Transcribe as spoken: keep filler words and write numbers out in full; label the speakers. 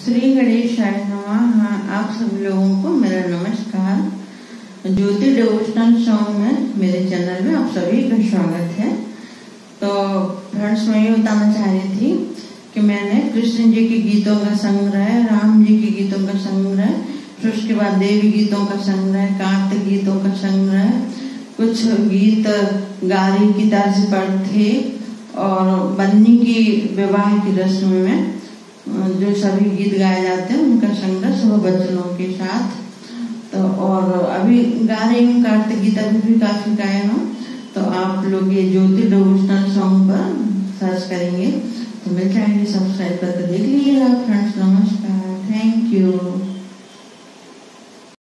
Speaker 1: श्री गणेशाय नमः। हाँ, आप सब लोगों को मेरा नमस्कार। ज्योति डिवोशनल सॉन्ग में मेरे चैनल में आप सभी का स्वागत है। तो फ्रेंड्स, मैं ये बताना चाह रही थी कि मैंने कृष्ण जी के गीतों का संग्रह, राम जी के गीतों का संग्रह, फिर उसके बाद देवी गीतों का संग्रह, कार्तिक गीतों का संग्रह, कुछ गीत गारी की तर्ज पर थे और बन्नी की विवाह की रस्म में जो सभी गीत गाए जाते हैं उनका संग्रह सब बच्चों के साथ। तो और अभी गा रही हूँ कार्तिक गीत, अभी भी काफी गाए हूँ। तो आप लोग ये ज्योति डिवोशनल सॉन्ग पर सर्च करेंगे तो मेरे चैनल सब्सक्राइब करके देख लीजिएगा फ्रेंड्स। नमस्कार, थैंक यू।